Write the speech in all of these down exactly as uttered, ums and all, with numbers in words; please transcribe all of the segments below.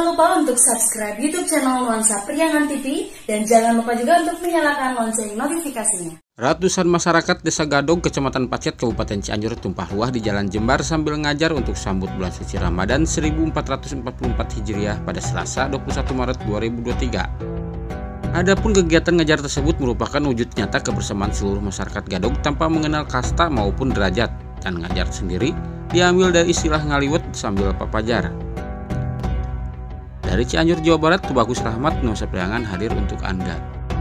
Jangan lupa untuk subscribe YouTube channel Nuansa Priangan T V dan jangan lupa juga untuk menyalakan lonceng notifikasinya. Ratusan masyarakat Desa Gadog, Kecamatan Pacet, Kabupaten Cianjur tumpah ruah di Jalan Jembar sambil ngajar untuk sambut bulan suci Ramadan seribu empat ratus empat puluh empat Hijriah pada Selasa dua puluh satu Maret dua ribu dua puluh tiga. Adapun kegiatan ngajar tersebut merupakan wujud nyata kebersamaan seluruh masyarakat Gadog tanpa mengenal kasta maupun derajat, dan ngajar sendiri diambil dari istilah ngaliwet sambil papajar. Dari Cianjur, Jawa Barat, Tubagus Rahmat, Nuansa Priangan hadir untuk Anda.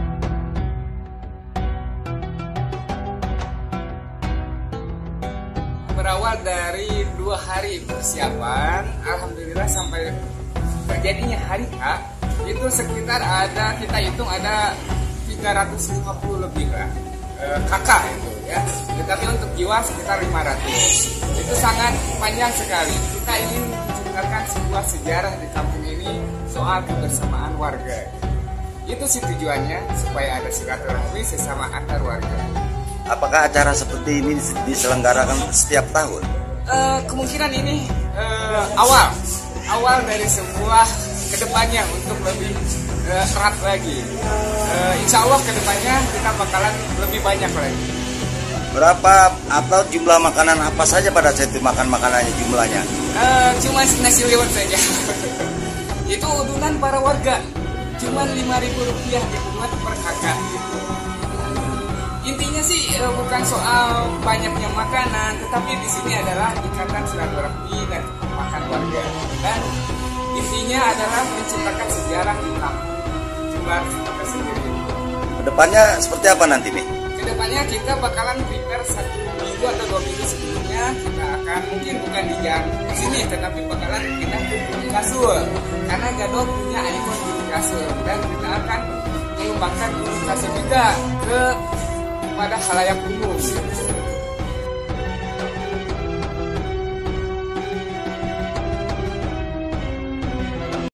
Berawal dari dua hari persiapan, alhamdulillah sampai terjadinya hari H, itu sekitar ada, kita hitung ada tiga ratus lima puluh lebih lah e, kakak itu ya. Tetapi untuk jiwa sekitar lima ratus. Itu sangat panjang sekali. Kita ingin menciptakan sebuah sejarah di kampung ini soal kebersamaan warga. Itu sih tujuannya, supaya ada silaturahmi sesama antar warga. Apakah acara seperti ini diselenggarakan setiap tahun? Uh, kemungkinan ini uh, awal awal dari sebuah kedepannya untuk lebih uh, erat lagi. Uh, insya Allah kedepannya kita bakalan lebih banyak lagi. Berapa atau jumlah makanan apa saja pada saat itu makan makanannya jumlahnya? Uh, cuma nasi liwet saja. Itu udunan para warga. Cuma lima ribu rupiah dibuat per kakak. Intinya sih e, bukan soal banyaknya makanan, tetapi di sini adalah ikatan silaturahmi dan makan warga. Dan intinya adalah menciptakan sejarah di kampung Jembar kita sendiri. Kedepannya seperti apa nanti nih? Kedepannya kita bakalan prepare satu minggu atau dua minggu sebelumnya. Kita akan mungkin bukan di jam sini, tetapi bakalan kita ke Gunung Kasur. Karena Gadog punya ikon Gunung Kasur, dan kita akan mengembangkan Gunung Kasur juga ke pada halayak umum.